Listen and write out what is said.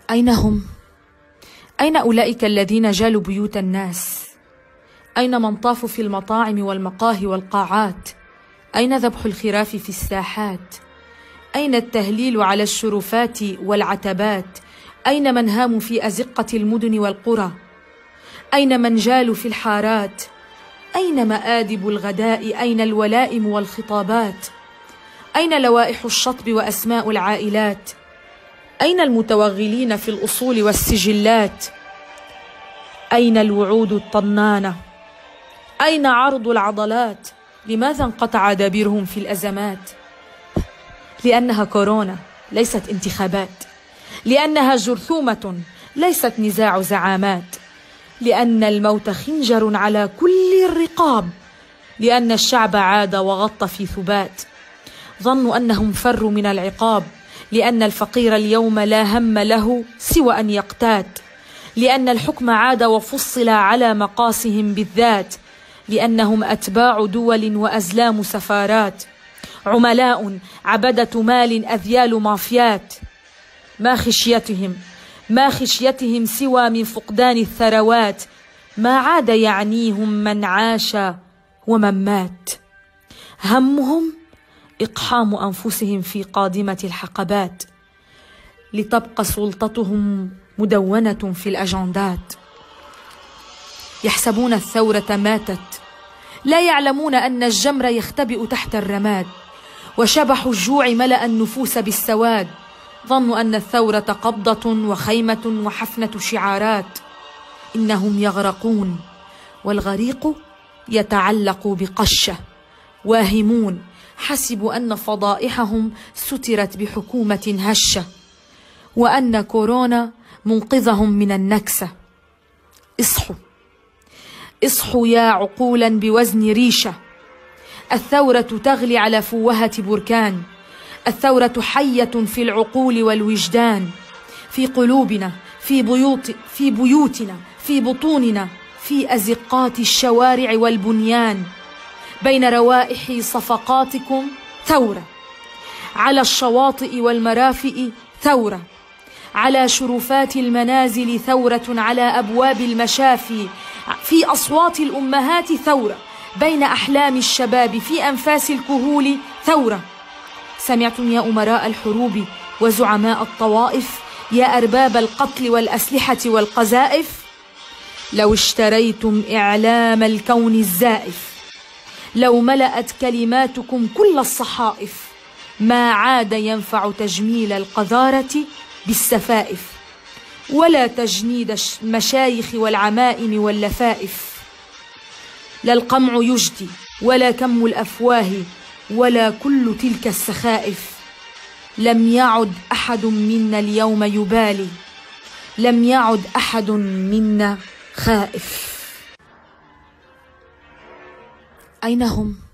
أين هم؟ أين أولئك الذين جالوا بيوت الناس؟ أين من طافوا في المطاعم والمقاهي والقاعات؟ أين ذبح الخراف في الساحات؟ أين التهليل على الشرفات والعتبات؟ أين من هاموا في أزقة المدن والقرى؟ أين من جالوا في الحارات؟ أين مآدب الغداء؟ أين الولائم والخطابات؟ أين لوائح الشطب وأسماء العائلات؟ أين المتوغلين في الأصول والسجلات؟ أين الوعود الطنانة؟ أين عرض العضلات؟ لماذا انقطع دابيرهم في الأزمات؟ لأنها كورونا ليست انتخابات، لأنها جرثومة ليست نزاع زعامات، لأن الموت خنجر على كل الرقاب، لأن الشعب عاد وغط في ثبات. ظنوا أنهم فروا من العقاب، لأن الفقير اليوم لا هم له سوى أن يقتات، لأن الحكم عاد وفصل على مقاسهم بالذات، لأنهم أتباع دول وأزلام سفارات، عملاء عبدة مال أذيال مافيات. ما خشيتهم سوى من فقدان الثروات، ما عاد يعنيهم من عاش ومن مات. همهم إقحام أنفسهم في قادمة الحقبات، لتبقى سلطتهم مدونة في الأجندات. يحسبون الثورة ماتت، لا يعلمون أن الجمر يختبئ تحت الرماد، وشبح الجوع ملأ النفوس بالسواد. ظنوا أن الثورة قبضة وخيمة وحفنة شعارات، إنهم يغرقون والغريق يتعلق بقشة. واهمون حسبوا أن فضائحهم سترت بحكومة هشة، وأن كورونا منقذهم من النكسة. اصحوا اصحوا يا عقولا بوزن ريشة، الثورة تغلي على فوهة بركان، الثورة حية في العقول والوجدان، في قلوبنا، في بيوتنا، في بطوننا، في أزقات الشوارع والبنيان. بين روائح صفقاتكم ثورة، على الشواطئ والمرافئ ثورة، على شرفات المنازل ثورة، على أبواب المشافي، في أصوات الأمهات ثورة، بين أحلام الشباب، في أنفاس الكهول ثورة. سمعتم يا أمراء الحروب وزعماء الطوائف، يا أرباب القتل والأسلحة والقذائف، لو اشتريتم إعلام الكون الزائف، لو ملأت كلماتكم كل الصحائف، ما عاد ينفع تجميل القذارة بالسفائف، ولا تجنيد المشايخ والعمائم واللفائف. لا القمع يجدي، ولا كم الأفواه، ولا كل تلك السخائف. لم يعد أحد منا اليوم يبالي، لم يعد أحد منا خائف. أين هم؟